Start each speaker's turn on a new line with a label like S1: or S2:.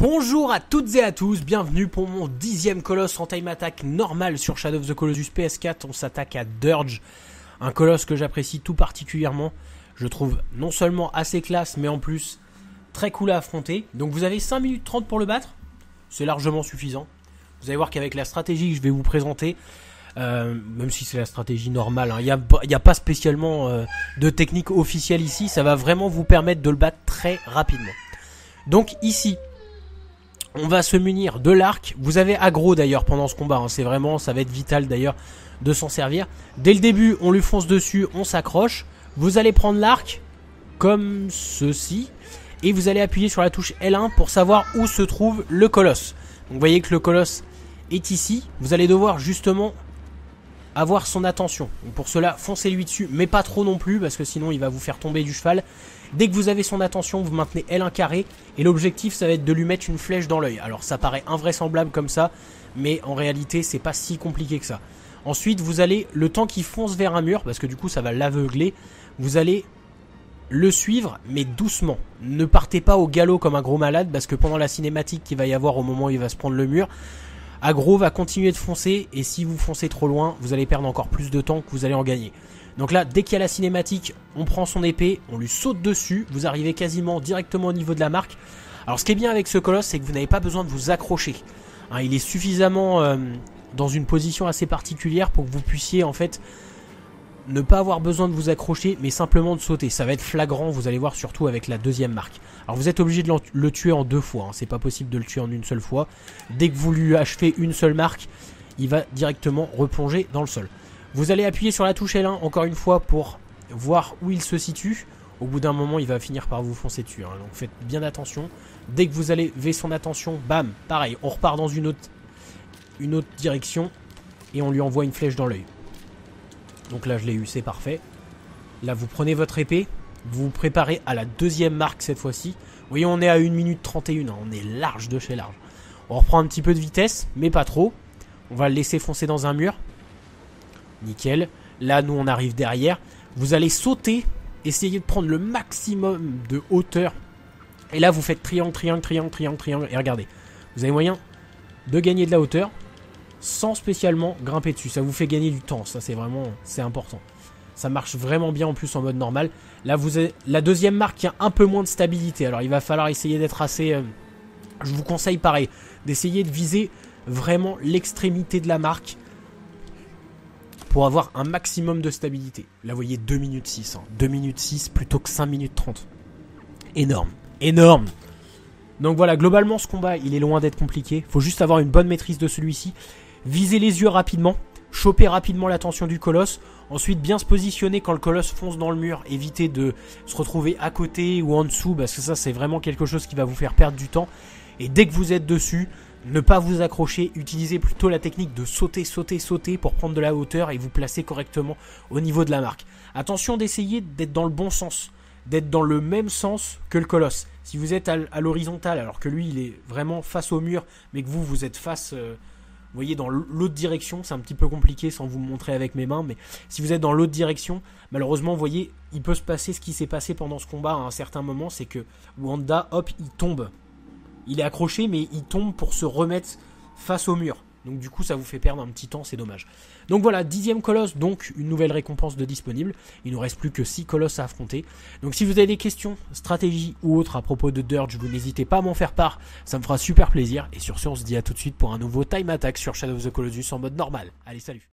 S1: Bonjour à toutes et à tous, bienvenue pour mon 10e colosse en time attack normal sur Shadow of the Colossus PS4. On s'attaque à Dirge, un colosse que j'apprécie tout particulièrement. Je trouve non seulement assez classe, mais en plus très cool à affronter. Donc vous avez 5 minutes 30 pour le battre, c'est largement suffisant. Vous allez voir qu'avec la stratégie que je vais vous présenter, même si c'est la stratégie normale, il n'y a pas spécialement de technique officielle ici, ça va vraiment vous permettre de le battre très rapidement. Donc ici, on va se munir de l'arc. Vous avez aggro d'ailleurs pendant ce combat, c'est vraiment, ça va être vital d'ailleurs de s'en servir. Dès le début, on lui fonce dessus, on s'accroche. Vous allez prendre l'arc comme ceci et vous allez appuyer sur la touche L1 pour savoir où se trouve le colosse. Donc vous voyez que le colosse est ici. Vous allez devoir justement avoir son attention. Donc pour cela, foncez-lui dessus, mais pas trop non plus parce que sinon il va vous faire tomber du cheval. Dès que vous avez son attention, vous maintenez L1 carré et l'objectif ça va être de lui mettre une flèche dans l'œil. Alors ça paraît invraisemblable comme ça, mais en réalité c'est pas si compliqué que ça. Ensuite vous allez, le temps qu'il fonce vers un mur, parce que du coup ça va l'aveugler, vous allez le suivre mais doucement. Ne partez pas au galop comme un gros malade parce que pendant la cinématique qu'il va y avoir au moment où il va se prendre le mur, aggro va continuer de foncer et si vous foncez trop loin, vous allez perdre encore plus de temps que vous allez en gagner. Donc là, dès qu'il y a la cinématique, on prend son épée, on lui saute dessus, vous arrivez quasiment directement au niveau de la marque. Alors ce qui est bien avec ce colosse, c'est que vous n'avez pas besoin de vous accrocher. Il est suffisamment dans une position assez particulière pour que vous puissiez en fait ne pas avoir besoin de vous accrocher, mais simplement de sauter. Ça va être flagrant, vous allez voir surtout avec la deuxième marque. Alors vous êtes obligé de le tuer en deux fois, c'est pas possible de le tuer en une seule fois. Dès que vous lui achevez une seule marque, il va directement replonger dans le sol. Vous allez appuyer sur la touche L1 encore une fois pour voir où il se situe. Au bout d'un moment, il va finir par vous foncer dessus. Donc faites bien attention. Dès que vous allez lever son attention, bam, pareil, on repart dans une autre direction et on lui envoie une flèche dans l'œil. Donc là, je l'ai eu, c'est parfait. Là, vous prenez votre épée, vous vous préparez à la deuxième marque cette fois-ci. Vous voyez, on est à 1 minute 31, on est large de chez large. On reprend un petit peu de vitesse, mais pas trop. On va le laisser foncer dans un mur. Nickel. Là, nous, on arrive derrière. Vous allez sauter, essayer de prendre le maximum de hauteur. Et là, vous faites triangle, triangle, triangle, triangle, triangle. Et regardez, vous avez moyen de gagner de la hauteur sans spécialement grimper dessus. Ça vous fait gagner du temps. Ça, c'est important. Ça marche vraiment bien en plus en mode normal. Là, vous avez la deuxième marque qui a un peu moins de stabilité. Alors, il va falloir essayer d'être assez... je vous conseille pareil, d'essayer de viser vraiment l'extrémité de la marque pour avoir un maximum de stabilité. Là, vous voyez 2 minutes 6. 2 minutes 6 plutôt que 5 minutes 30. Énorme. Énorme. Donc voilà, globalement, ce combat, il est loin d'être compliqué. Il faut juste avoir une bonne maîtrise de celui-ci. Viser les yeux rapidement. Choper rapidement l'attention du colosse. Ensuite, bien se positionner quand le colosse fonce dans le mur. Éviter de se retrouver à côté ou en dessous, parce que ça, c'est vraiment quelque chose qui va vous faire perdre du temps. Et dès que vous êtes dessus, ne pas vous accrocher, utilisez plutôt la technique de sauter, sauter, sauter pour prendre de la hauteur et vous placer correctement au niveau de la marque. Attention d'essayer d'être dans le bon sens, d'être dans le même sens que le colosse. Si vous êtes à l'horizontale alors que lui il est vraiment face au mur, mais que vous êtes face, vous voyez, dans l'autre direction, c'est un petit peu compliqué sans vous montrer avec mes mains, mais si vous êtes dans l'autre direction, malheureusement, vous voyez, il peut se passer ce qui s'est passé pendant ce combat à un certain moment, c'est que Wanda, hop, il tombe. Il est accroché, mais il tombe pour se remettre face au mur. Donc du coup, ça vous fait perdre un petit temps, c'est dommage. Donc voilà, 10e colosse, donc une nouvelle récompense de disponible. Il ne nous reste plus que 6 colosses à affronter. Donc si vous avez des questions, stratégies ou autres à propos de Dirge, vous n'hésitez pas à m'en faire part. Ça me fera super plaisir. Et sur ce, on se dit à tout de suite pour un nouveau Time Attack sur Shadow of the Colossus en mode normal. Allez, salut!